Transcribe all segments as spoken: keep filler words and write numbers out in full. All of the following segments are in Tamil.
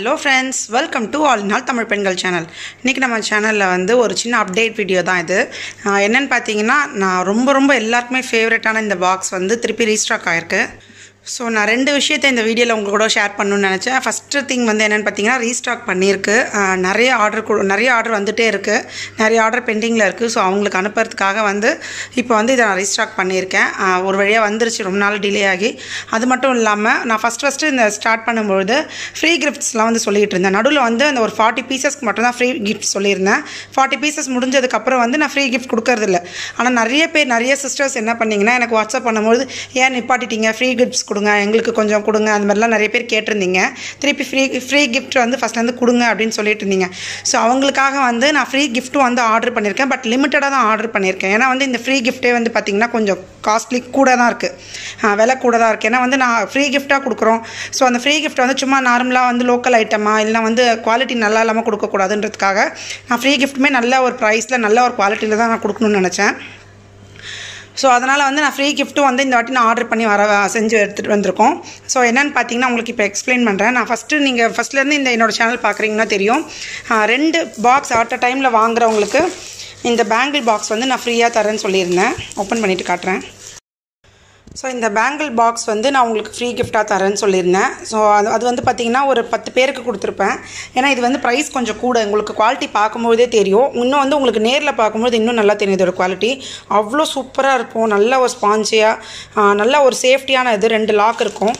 Hello friends, welcome to All in All Tamil Pengal channel. இன்னைக்கு நம்ம சேனல்ல வந்து ஒரு சின்ன அப்டேட் வீடியோ தான் இது. என்னன்னு பாத்தீங்கன்னா நான் ரொம்ப ரொம்ப எல்லாருக்குமே ஃபேவரட்டான இந்த பாக்ஸ் வந்து திருப்பி ரீஸ்டாக் ஆயிருக்கு. ஸோ நான் ரெண்டு விஷயத்தை இந்த வீடியோவில் உங்கள் கூட ஷேர் பண்ணணும்னு நினச்சேன். ஃபஸ்ட்டு திங் வந்து என்னென்னு பார்த்தீங்கன்னா ரீஸ்டாக் பண்ணியிருக்கு. நிறைய ஆர்டர் நிறைய ஆர்டர் வந்துகிட்டே இருக்குது, நிறைய ஆர்டர் பெண்டிங்கில் இருக்குது. ஸோ அவங்களுக்கு அனுப்புறதுக்காக வந்து இப்போ வந்து இதை நான் ரீஸ்டாக் பண்ணியிருக்கேன். ஒரு வழியாக வந்துருச்சு, ரொம்ப நாள் டிலே ஆகி. அது மட்டும் இல்லாமல் நான் ஃபஸ்ட் ஃபஸ்ட்டு இந்த ஸ்டார்ட் பண்ணும்பொழுது ஃப்ரீ கிஃப்ட்ஸ்லாம் வந்து சொல்லிகிட்டு இருந்தேன். நடுவில் வந்து அந்த ஒரு ஃபார்ட்டி பீசஸ்க்கு மட்டும் தான் ஃப்ரீ கிஃப்ட் சொல்லியிருந்தேன். ஃபார்ட்டி பீசஸ் முடிஞ்சதுக்கப்புறம் வந்து நான் ஃப்ரீ கிஃப்ட் கொடுக்கறதில்ல. ஆனால் நிறைய பேர் நிறைய சிஸ்டர்ஸ் என்ன பண்ணிங்கன்னா எனக்கு வாட்ஸ்அப் பண்ணும்போது ஏன் நிப்பாட்டிட்டீங்க, ஃப்ரீ கிஃப்ட்ஸ் கொடுங்க, எங்களுக்கு கொஞ்சம் கொடுங்க, அந்த மாதிரிலாம் நிறைய பேர் கேட்டிருந்தீங்க. திருப்பி ஃப்ரீ ஃப்ரீ கிஃப்ட் வந்து ஃபஸ்ட்லேருந்து கொடுங்க அப்படின்னு சொல்லிட்டு இருந்தீங்க. ஸோ அவங்களுக்காக வந்து நான் ஃப்ரீ கிஃப்ட்டும் வந்து ஆர்டர் பண்ணியிருக்கேன். பட் லிமிட்டடாக தான் ஆர்டர் பண்ணியிருக்கேன். ஏன்னா வந்து இந்த ஃப்ரீ கிஃப்ட்டே வந்து பார்த்திங்கன்னா கொஞ்சம் காஸ்ட்லி கூட தான் இருக்குது, விலை கூட தான் இருக்குது. ஏன்னா வந்து நான் ஃப்ரீ கிஃப்ட்டாக கொடுக்குறோம். ஸோ அந்த ஃப்ரீ கிஃப்ட் வந்து சும்மா நார்மலாக வந்து லோக்கல் ஐட்டமாக இல்லைனா வந்து குவாலிட்டி நல்லா இல்லாமல் கொடுக்கக்கூடாதுன்றதுக்காக நான் ஃப்ரீ கிஃப்ட்டுமே நல்ல ஒரு ப்ரைஸில் நல்ல ஒரு குவாலிட்டியில் தான் நான் கொடுக்கணும்னு நினச்சேன். ஸோ அதனால் வந்து நான் ஃப்ரீ கிஃப்ட்டும் வந்து இந்த வாட்டி நான் ஆர்டர் பண்ணி வர செஞ்சு எடுத்துகிட்டு வந்திருக்கோம். ஸோ என்னென்னு பார்த்தீங்கன்னா உங்களுக்கு இப்போ எக்ஸ்பிளைன் பண்ணுறேன். நான் ஃபஸ்ட்டு நீங்கள் ஃபஸ்ட்லேருந்து இந்த என்னோடய சேனல் பார்க்குறீங்கன்னா தெரியும். ரெண்டு பாக்ஸ் அட் அ டைமில் வாங்குறவங்களுக்கு இந்த பேங்கிள் பாக்ஸ் வந்து நான் ஃப்ரீயாக தரேன்னு சொல்லியிருந்தேன். ஓப்பன் பண்ணிவிட்டு காட்டுறேன். ஸோ இந்த பேங்கிள் பாக்ஸ் வந்து நான் உங்களுக்கு ஃப்ரீ கிஃப்டாக தரேன்னு சொல்லியிருந்தேன். ஸோ அது அது வந்து பார்த்திங்கன்னா ஒரு பத்து பேருக்கு கொடுத்துருப்பேன். ஏன்னா இது வந்து ப்ரைஸ் கொஞ்சம் கூட, உங்களுக்கு குவாலிட்டி பார்க்கும்போதே தெரியும். இன்னும் வந்து உங்களுக்கு நேரில் பார்க்கும்போது இன்னும் நல்லா தெரியும் இதோட குவாலிட்டி. அவ்வளோ சூப்பராக இருக்கும், நல்ல ஒரு ஸ்பான்சியாக, நல்ல ஒரு சேஃப்டியான இது. ரெண்டு லாக் இருக்கும்.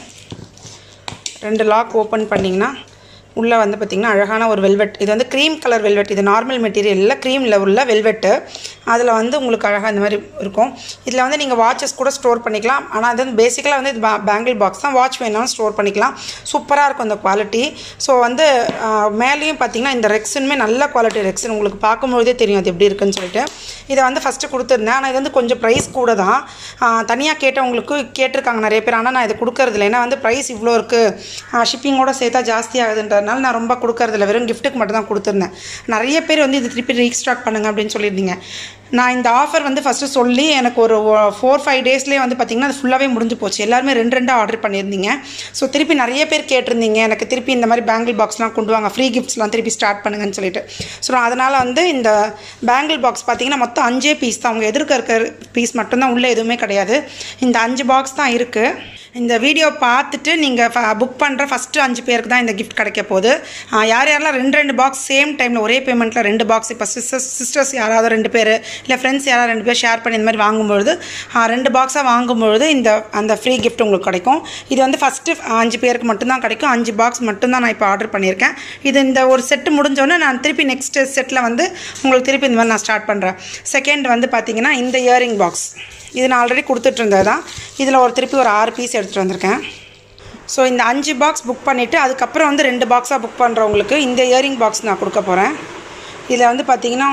ரெண்டு லாக் ஓப்பன் பண்ணிங்கன்னா உள்ளே வந்து பார்த்திங்கன்னா அழகான ஒரு வெல்வெட். இது வந்து க்ரீம் கலர் வெல்வெட். இது நார்மல் மெட்டீரியல் இல்லை, க்ரீமில் உள்ள வெல்வெட்டு. அதில் வந்து உங்களுக்கு அழகாக இந்த மாதிரி இருக்கும். இதில் வந்து நீங்கள் வாட்சஸ் கூட ஸ்டோர் பண்ணிக்கலாம். ஆனால் அது வந்து பேசிக்கலாக வந்து இது பேங்கிள் பாக்ஸ் தான். வாட்ச் வேணாலும் ஸ்டோர் பண்ணிக்கலாம். சூப்பராக இருக்கும் இந்த குவாலிட்டி. ஸோ வந்து மேலேயும் பார்த்திங்கன்னா இந்த ரெக்ஸனுமே நல்ல குவாலிட்டி ரெக்ஸன். உங்களுக்கு பார்க்கும்போதே தெரியும் அது எப்படி இருக்குன்னு சொல்லிட்டு. இதை வந்து ஃபஸ்ட்டு கொடுத்துருந்தேன். ஆனால் இது வந்து கொஞ்சம் ப்ரைஸ் கூட தான். தனியாக கேட்டவங்களுக்கு கேட்டிருக்காங்க நிறைய பேர். ஆனால் நான் இது கொடுக்கறதில்ல. ஏன்னா வந்து ப்ரைஸ் இவ்வளோ இருக்குது, ஷிப்பிங்கோட சேர்த்தா ஜாஸ்தி ஆகுதுன்ற நான் ரொம்ப கொடுக்கறதில்ல, வெறும் கிஃப்ட்டுக்கு மட்டும் தான் கொடுத்துருந்தேன். நிறைய பேர் வந்து இது திருப்பி ரீஸ்டாக் பண்ணுங்க அப்படின்னு சொல்லியிருந்தீங்க. நான் இந்த ஆஃபர் வந்து ஃபஸ்ட்டு சொல்லி எனக்கு ஒரு ஃபோர் ஃபைவ் டேஸ்லேயே வந்து பார்த்திங்கன்னா அது ஃபுல்லாகவே முடிஞ்சு போச்சு. எல்லாருமே ரெண்டு ரெண்டாக ஆர்டர் பண்ணியிருந்தீங்க. ஸோ திருப்பி நிறைய பேர் கேட்டிருந்தீங்க எனக்கு திருப்பி இந்த மாதிரி பேங்கிள் பாக்ஸ்லாம் கொண்டு வாங்க, ஃப்ரீ கிஃப்ட்ஸ்லாம் திருப்பி ஸ்டார்ட் பண்ணுங்கன்னு சொல்லிட்டு. ஸோ அதனால் வந்து இந்த பேங்கிள் பாக்ஸ் பார்த்திங்கன்னா மொத்தம் அஞ்சே பீஸ் தான். அவங்க எதிர்க்க இருக்கிற பீஸ் மட்டும்தான், உள்ளே எதுவுமே கிடையாது. இந்த அஞ்சு பாக்ஸ் தான் இருக்குது. இந்த வீடியோ பார்த்துட்டு நீங்கள் புக் பண்ணுற ஃபஸ்ட்டு அஞ்சு பேருக்கு தான் இந்த கிஃப்ட் கிடைக்க போகுது. யார் யாரெல்லாம் ரெண்டு ரெண்டு பாக்ஸ் சேம் டைமில் ஒரே பேமெண்ட்டில் ரெண்டு பாக்ஸ், இப்போ சிஸ்டர்ஸ் சிஸ்டர்ஸ் யாராவது ரெண்டு பேர் இல்லை ஃப்ரெண்ட்ஸ் யாராவது ரெண்டு பேர் ஷேர் பண்ணி இந்த மாதிரி வாங்கும்பொழுது ரெண்டு பாக்ஸாக வாங்கும்பொழுது இந்த அந்த ஃப்ரீ கிஃப்ட் உங்களுக்கு கிடைக்கும். இது வந்து ஃபஸ்ட்டு அஞ்சு பேருக்கு மட்டும்தான் கிடைக்கும். அஞ்சு பாக்ஸ் மட்டும்தான் நான் இப்போ ஆர்டர் பண்ணியிருக்கேன். இது இந்த ஒரு செட்டு முடிஞ்சோடனே நான் திருப்பி நெக்ஸ்ட் செட்டில் வந்து உங்களுக்கு திருப்பி இந்த மாதிரி நான் ஸ்டார்ட் பண்ணுறேன். செகண்ட் வந்து பார்த்திங்கன்னா இந்த இயரிங் பாக்ஸ், இது நான் ஆல்ரெடி கொடுத்துட்டு இருந்தது தான். இதில் ஒரு திருப்பி ஒரு ஆறு பீஸ் எடுத்துகிட்டு வந்திருக்கேன். ஸோ இந்த அஞ்சு பாக்ஸ் புக் பண்ணிவிட்டு அதுக்கப்புறம் வந்து ரெண்டு பாக்ஸாக புக் பண்ணுறவங்களுக்கு இந்த இயரிங் பாக்ஸ் நான் கொடுக்க போகிறேன். இதில் வந்து பார்த்திங்கன்னா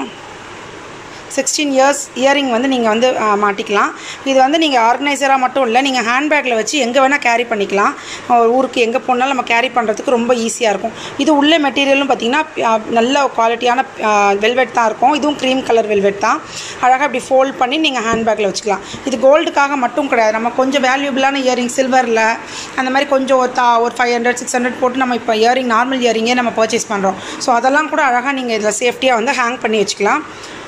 சிக்ஸ்டீன் இயர்ஸ் இயரிங் வந்து நீங்கள் வந்து மாட்டிக்கலாம். இது வந்து நீங்கள் ஆர்கனைசராக மட்டும் இல்லை, நீங்கள் ஹேண்ட்பேக்கில் வச்சு எங்கே வேணால் கேரி பண்ணிக்கலாம். ஊருக்கு எங்கே போனாலும் நம்ம கேரி பண்ணுறதுக்கு ரொம்ப ஈஸியாக இருக்கும். இது உள்ள மெட்டீரியலும் பார்த்திங்கன்னா நல்ல குவாலிட்டியான வெல்வெட் தான் இருக்கும். இதுவும் க்ரீம் கலர் வெல்வெட் தான். அழகாக இப்படி ஃபோல்ட் பண்ணி நீங்கள் ஹேண்ட்பேக்கில் வச்சுக்கலாம். இது கோல்டுக்காக மட்டும் கிடையாது, நம்ம கொஞ்சம் வேல்யூபிளான இயரிங் சில்வரில் அந்த மாதிரி கொஞ்சம் ஒரு தா ஒரு ஃபைவ் ஹண்ட்ரட் சிக்ஸ் ஹண்ட்ரட் போட்டு நம்ம இப்போ இயரிங் நார்மல் இயரிங்கே நம்ம பர்ச்சேஸ் பண்ணுறோம். ஸோ அதெல்லாம் கூட அழகாக நீங்கள் இதில் சேஃப்டியாக வந்து ஹேங் பண்ணி வச்சுக்கலாம்.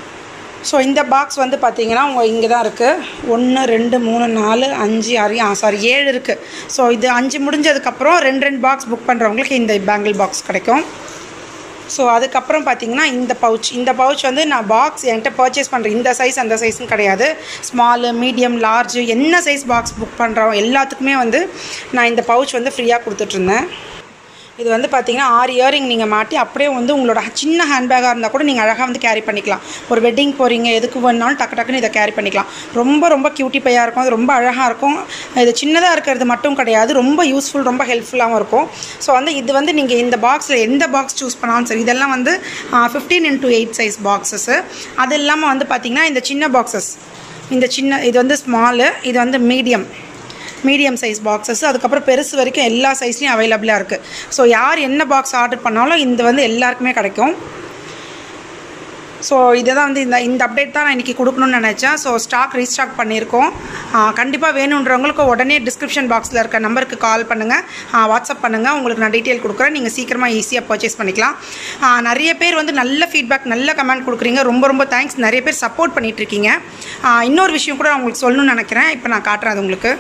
ஸோ இந்த பாக்ஸ் வந்து பார்த்திங்கன்னா உங்கள் இங்கே தான் இருக்குது. ஒன்று ரெண்டு மூணு நாலு அஞ்சு ஆறு ஆ சாரி ஏழு இருக்குது. ஸோ இது அஞ்சு முடிஞ்சதுக்கப்புறம் ரெண்டு ரெண்டு பாக்ஸ் புக் பண்ணுறவங்களுக்கு இந்த பேங்கிள் பாக்ஸ் கிடைக்கும். ஸோ அதுக்கப்புறம் பார்த்திங்கன்னா இந்த பவுச் இந்த பவுச் வந்து நான் பாக்ஸ் என்கிட்ட பர்ச்சேஸ் பண்ணுறேன். இந்த சைஸ் அந்த சைஸ்ன்னு கிடையாது, ஸ்மாலு மீடியம் லார்ஜு என்ன சைஸ் பாக்ஸ் புக் பண்ணுறோம் எல்லாத்துக்குமே வந்து நான் இந்த பவுச் வந்து ஃப்ரீயாக கொடுத்துட்ருந்தேன். இது வந்து பார்த்திங்கன்னா ஆறு இயரிங் நீங்கள் மாட்டி அப்படியே வந்து உங்களோட சின்ன ஹேண்ட்பேக்காக இருந்தால் கூட நீங்கள் அழகாக வந்து கேரி பண்ணிக்கலாம். ஒரு வெட்டிங் போகிறீங்க எதுக்கு வேணாலும் டக்கு டக்குன்னு இதை கேரி பண்ணிக்கலாம். ரொம்ப ரொம்ப க்யூட்டி பையாக இருக்கும். அது ரொம்ப அழகாக இருக்கும். இது சின்னதாக இருக்கிறது மட்டும் கிடையாது, ரொம்ப யூஸ்ஃபுல், ரொம்ப ஹெல்ப்ஃபுல்லாகவும் இருக்கும். ஸோ வந்து இது வந்து நீங்கள் இந்த பாக்ஸில் எந்த பாக்ஸ் சூஸ் பண்ணாலும் சரி, இதெல்லாம் வந்து fifteen into eight size boxes. அது இல்லாமல் வந்து பார்த்திங்கன்னா இந்த சின்ன பாக்ஸஸ், இந்த சின்ன இது வந்து ஸ்மாலு, இது வந்து மீடியம் மீடியம் சைஸ் பாக்ஸஸ், அதுக்கப்புறம் பெருசு வரைக்கும் எல்லா சைஸ்லையும் அவைலபிளாக இருக்குது. ஸோ யார் என்ன பாக்ஸ் ஆர்டர் பண்ணாலும் இந்த வந்து எல்லாருக்குமே கிடைக்கும். ஸோ இதை தான் வந்து இந்த இந்த அப்டேட் தான் நான் இன்றைக்கி கொடுக்கணும்னு நினச்சேன். ஸோ ஸ்டாக் ரீஸ்டாக் பண்ணியிருக்கோம். கண்டிப்பாக வேணுன்றவங்களுக்கு உடனே டிஸ்கிரிப்ஷன் பாக்ஸில் இருக்க நம்பருக்கு கால் பண்ணுங்கள், வாட்ஸ்அப் பண்ணுங்கள். உங்களுக்கு நான் டீட்டெயில் கொடுக்குறேன். நீங்கள் சீக்கிரமாக ஈஸியாக பர்ச்சேஸ் பண்ணிக்கலாம். நிறைய பேர் வந்து நல்ல ஃபீட்பேக், நல்ல கமெண்ட் கொடுக்குறீங்க. ரொம்ப ரொம்ப தேங்க்ஸ். நிறைய பேர் சப்போர்ட் பண்ணிகிட்ருக்கீங்க. இன்னொரு விஷயம் கூட நான் உங்களுக்கு சொல்லணும்னு நினைக்கிறேன். இப்போ நான் காட்டுறேன் அது உங்களுக்கு.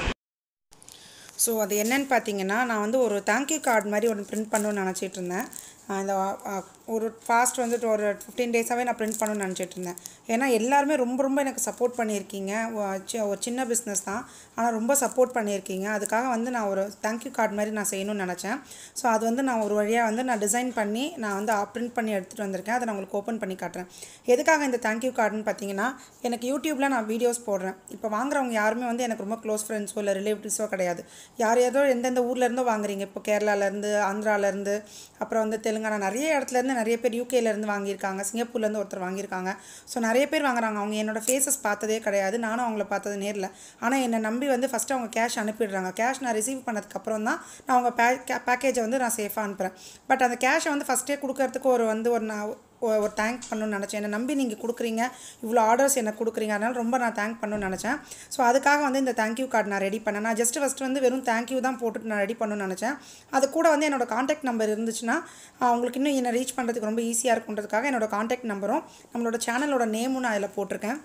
ஸோ அது என்னென்னு பார்த்தீங்கன்னா, நான் வந்து ஒரு தேங்க்யூ கார்டு மாதிரி ஒன்று பிரிண்ட் பண்ணணும்னு நினச்சிட்டு இருந்தேன். இந்த ஒரு ஃபாஸ்ட் வந்துட்டு ஒரு ஃபிஃப்டீன் டேஸாகவே நான் பிரிண்ட் பண்ணணும்னு நினச்சிட்டு இருந்தேன். ஏன்னா எல்லாருமே ரொம்ப ரொம்ப எனக்கு சப்போர்ட் பண்ணியிருக்கீங்க. ஒரு சின்ன பிஸ்னஸ் தான், ஆனால் ரொம்ப சப்போர்ட் பண்ணியிருக்கீங்க. அதுக்காக வந்து நான் ஒரு தேங்க்யூ கார்டு மாதிரி நான் செய்யணும்னு நினச்சேன். ஸோ அது வந்து நான் ஒரு வழியாக வந்து நான் டிசைன் பண்ணி நான் வந்து பிரிண்ட் பண்ணி எடுத்துகிட்டு வந்திருக்கேன். அதை நான் உங்களுக்கு ஓப்பன் பண்ணி காட்டுறேன். எதுக்காக இந்த தேங்க்யூ கார்டுன்னு பார்த்தீங்கன்னா, எனக்கு யூடியூப்பில் நான் வீடியோஸ் போடுறேன். இப்போ வாங்குறவங்க யாருமே வந்து எனக்கு ரொம்ப க்ளோஸ் ஃப்ரெண்ட்ஸோ இல்லை ரிலேட்டிவ்ஸோ கிடையாது. யார் ஏதோ எந்தெந்த ஊர்லேருந்தோ வாங்குறீங்க. இப்போ கேரளாலேருந்து, ஆந்திராவிலேருந்து, அப்புறம் வந்து தெலுங்கானா, நிறைய இடத்துலேருந்து நிறைய பேர் யூகேலேருந்து வாங்கியிருக்காங்க. சிங்கப்பூர்லேருந்து ஒருத்தர் வாங்கியிருக்காங்க. ஸோ நிறைய பேர் வாங்குறாங்க. அவங்க என்னோடய ஃபேஸஸ் பார்த்ததே கிடையாது, நானும் அவங்கள பார்த்தது நேரில். ஆனால் என்னை நம்பி வந்து ஃபஸ்ட்டு அவங்க கேஷ் அனுப்பிடுறாங்க. கேஷ் நான் ரிசீவ் பண்ணதுக்கப்புறம் தான் நான் அவங்க பே பேக்கேஜை வந்து நான் சேஃபாக அனுப்புகிறேன். பட் அந்த கேஷை வந்து ஃபஸ்ட்டே கொடுக்கறதுக்கு ஒரு வந்து ஒரு நான் ஒரு தேங்க் பண்ணணும்னு நினச்சேன். என்னை நம்பி நீங்கள் கொடுக்குறீங்க, இவ்வளோ ஆர்டர்ஸ் எனக்கு கொடுக்குறீங்க, அதனால் ரொம்ப நான் தேங்க் பண்ணணும்னு நினச்சேன். ஸோ அதுக்காக வந்து இந்த தேங்க்யூ கார்டு நான் ரெடி பண்ணேன். நான் ஜஸ்ட் ஃபஸ்ட்டு வந்து வெறும் தேங்க்யூ தான் போட்டுட்டு நான் ரெடி பண்ணணும்னு நினச்சேன். அது கூட வந்து என்னோடய காண்டாக்ட் நம்பர் இருந்துச்சுன்னா உங்களுக்கு இன்னும் என்னை ரீச் பண்ணுறதுக்கு ரொம்ப ஈஸியாக இருக்குன்றதுக்காக என்னோடய காண்டாக்ட் நம்பரும் நம்மளோட சேனலோட நேமும் நான் அதில் போட்டிருக்கேன்.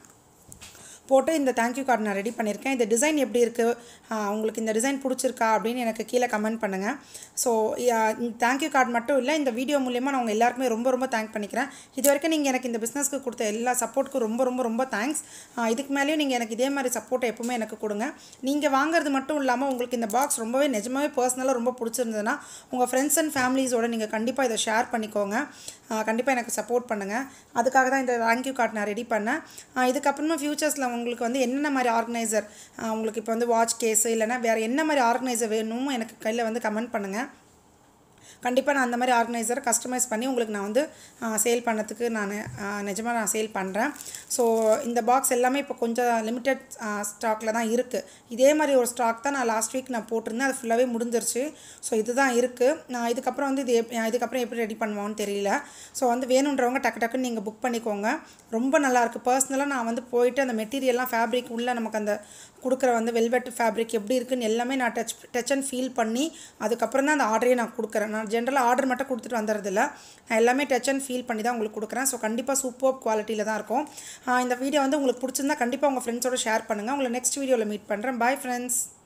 போட்டு இந்த தேங்க்யூ கார்டு நான் ரெடி பண்ணியிருக்கேன். இந்த டிசைன் எப்படி இருக்குது, உங்களுக்கு இந்த டிசைன் பிடிச்சிருக்கா அப்படின்னு எனக்கு கீழே கமெண்ட் பண்ணுங்கள். ஸோ இந்த தேங்க்யூ கார்டு மட்டும் இல்லை, இந்த வீடியோ மூலிமா நான் உங்கள் எல்லாருக்குமே ரொம்ப ரொம்ப தேங்க் பண்ணிக்கிறேன். இது வரைக்கும் நீங்கள் எனக்கு இந்த பிஸ்னஸ்க்கு கொடுத்த எல்லா சப்போர்ட்டுக்கும் ரொம்ப ரொம்ப ரொம்ப தேங்க்ஸ். இதுக்கு மேலேயும் நீங்கள் எனக்கு இதே மாதிரி சப்போர்ட்டை எப்பவுமே எனக்கு கொடுங்க. நீங்கள் வாங்குறது மட்டும் இல்லாமல் உங்களுக்கு இந்த பாக்ஸ் ரொம்பவே நிஜமாகவே பர்சனலாக ரொம்ப பிடிச்சிருந்ததுன்னா உங்கள் ஃப்ரெண்ட்ஸ் அண்ட் ஃபேமிலிஸோடு நீங்கள் கண்டிப்பாக இதை ஷேர் பண்ணிக்கோங்க. கண்டிப்பாக எனக்கு சப்போர்ட் பண்ணுங்கள். அதுக்காக தான் இந்த தேங்க்யூ கார்டு நான் ரெடி பண்ணேன். இதுக்கப்புறமா ஃப்யூச்சர்ஸில் உங்களுக்கு வந்து என்னென்ன மாதிரி ஆர்கனைசர், உங்களுக்கு இப்போ வந்து வாட்ச் கேஸு இல்லைனா வேறு என்ன மாதிரி ஆர்கனைசர் வேணுமோ எனக்கு கையில் வந்து கமெண்ட் பண்ணுங்கள். கண்டிப்பாக நான் அந்த மாதிரி ஆர்கனைசரை கஸ்டமைஸ் பண்ணி உங்களுக்கு நான் வந்து சேல் பண்ணதுக்கு நான் நிஜமாக நான் சேல் பண்ணுறேன். ஸோ இந்த பாக்ஸ் எல்லாமே இப்போ கொஞ்சம் லிமிட்டட் ஸ்டாக்கில் தான் இருக்குது. இதே மாதிரி ஒரு ஸ்டாக் தான் நான் லாஸ்ட் வீக் நான் போட்டிருந்தேன். அது ஃபுல்லாகவே முடிஞ்சிருச்சு. ஸோ இதுதான் இருக்குது. நான் இதுக்கப்புறம் வந்து இது எப் இதுக்கப்புறம் எப்படி ரெடி பண்ணுவோன்னு தெரியல. ஸோ வந்து வேணுன்றவங்க டக்கு டக்குன்னு நீங்கள் புக் பண்ணிக்கோங்க. ரொம்ப நல்லாயிருக்கு. பர்சனலாக நான் வந்து போயிட்டு அந்த மெட்டீரியல்லாம் ஃபேப்ரிக் உள்ளே நமக்கு அந்த கொடுக்குற வந்து வெல்வெட் ஃபேப்ரிக் எப்படி இருக்குன்னு எல்லாமே நான் டச் டச் அண்ட் ஃபீல் பண்ணி அதுக்கப்புறம் தான் அந்த ஆர்டரே நான் கொடுக்குறேன். நான் ஜென்ரலாக ஆர்டர் மட்டும் கொடுத்துட்டு வந்துடுறதில்ல, நான் எல்லாமே டச் அண்ட் ஃபீல் பண்ணி தான் உங்களுக்கு கொடுக்குறேன். ஸோ கண்டிப்பாக சூப்பர் குவாலிட்டியில் தான் இருக்கும். இந்த வீடியோ வந்து உங்களுக்கு பிடிச்சிருந்தா கண்டிப்பாக உங்கள் ஃப்ரெண்ட்ஸோட ஷேர் பண்ணுங்கள். உங்களை நெக்ஸ்ட் வீடியோவில் மீட் பண்ணுறேன். Bye friends.